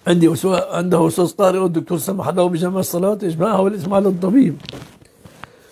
عنده وسواس قهري والدكتور سمح له بجمع الصلاة، إيش ما هو الاسم على الطبيب.